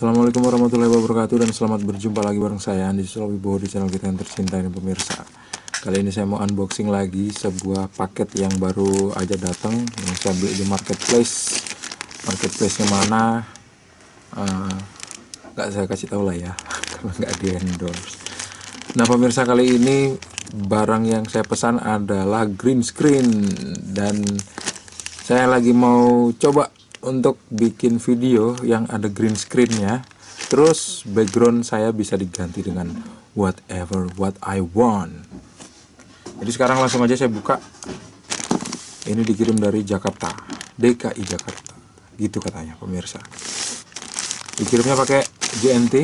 Assalamualaikum warahmatullahi wabarakatuh, dan selamat berjumpa lagi bareng saya Andi Wibowo di channel kita yang tercinta ini pemirsa. Kali ini saya mau unboxing lagi sebuah paket yang baru aja datang, yang saya beli di marketplace. Marketplace-nya mana? Nggak saya kasih tahu lah ya, kalau nggak di endorse. Nah pemirsa, kali ini barang yang saya pesan adalah green screen, dan saya lagi mau coba untuk bikin video yang ada green screen-nya, terus background saya bisa diganti dengan whatever what I want. Jadi sekarang langsung aja saya buka. Ini dikirim dari Jakarta, DKI Jakarta, gitu katanya pemirsa. Dikirimnya pakai JNT.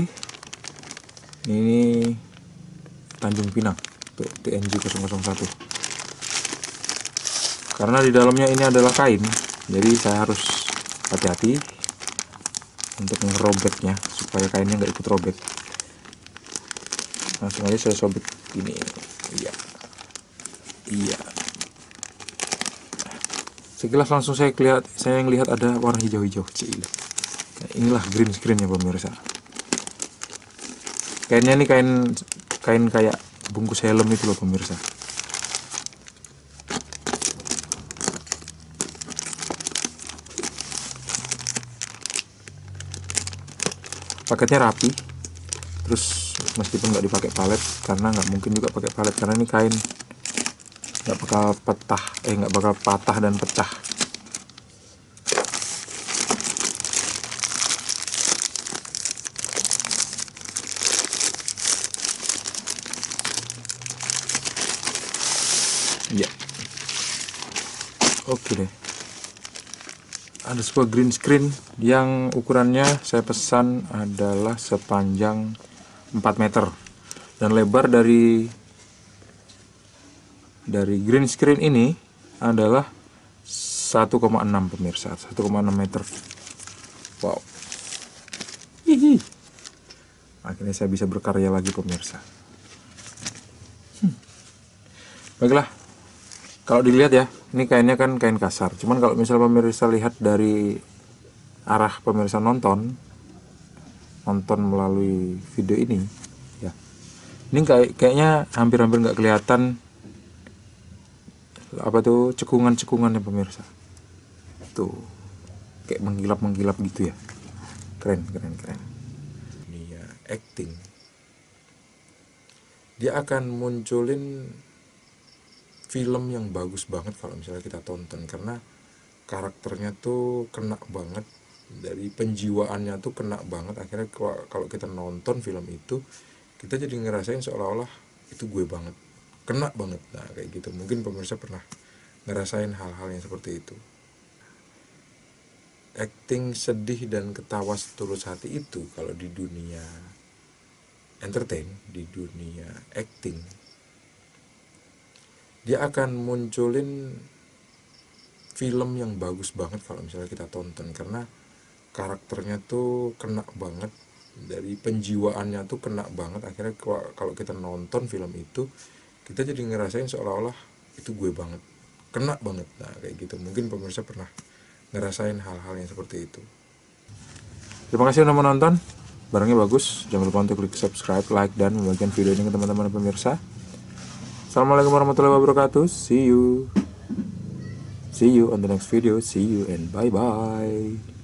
Ini Tanjung Pinang, TNJ 001. Karena di dalamnya ini adalah kain, jadi saya harus hati-hati untuk ngerobeknya supaya kainnya nggak ikut robek. Langsung aja saya sobek ini. Iya. Sekilas langsung saya lihat ada warna hijau-hijau. Nah, inilah green screen-nya pemirsa. Kainnya ini kain kayak bungkus helm itu loh pemirsa. Paketnya rapi, terus meskipun nggak dipakai palet, karena nggak mungkin juga pakai palet karena ini kain nggak bakal patah dan pecah. Ya, oke deh. Ada sebuah green screen yang ukurannya saya pesan adalah sepanjang 4 meter, dan lebar dari green screen ini adalah 1,6 pemirsa, 1,6 meter. Wow. Hihi. Akhirnya saya bisa berkarya lagi pemirsa. Baiklah. Kalau dilihat ya, ini kainnya kan kain kasar. Cuman kalau misalnya pemirsa lihat dari arah pemirsa nonton melalui video ini, ya, ini kayaknya hampir-hampir nggak kelihatan apa tuh cekungan-cekungannya pemirsa. Tuh, kayak menggilap-menggilap gitu ya. Keren. Ini ya acting. Dia akan munculin film yang bagus banget kalau misalnya kita tonton, karena karakternya tuh kena banget, dari penjiwaannya tuh kena banget. Akhirnya kalau kita nonton film itu, kita jadi ngerasain seolah-olah itu gue banget, kena banget. Nah kayak gitu, mungkin pemirsa pernah ngerasain hal-hal yang seperti itu. Acting sedih dan ketawa setulus hati itu kalau di dunia entertain, di dunia acting, dia akan munculin film yang bagus banget kalau misalnya kita tonton, karena karakternya tuh kena banget, dari penjiwaannya tuh kena banget. Akhirnya kalau kita nonton film itu, kita jadi ngerasain seolah-olah itu gue banget, kena banget. Nah kayak gitu, mungkin pemirsa pernah ngerasain hal-hal yang seperti itu. Terima kasih sudah menonton. Barangnya bagus, jangan lupa untuk klik subscribe, like, dan membagikan video ini ke teman-teman pemirsa. Assalamualaikum warahmatullahi wabarakatuh. See you on the next video. See you and bye bye.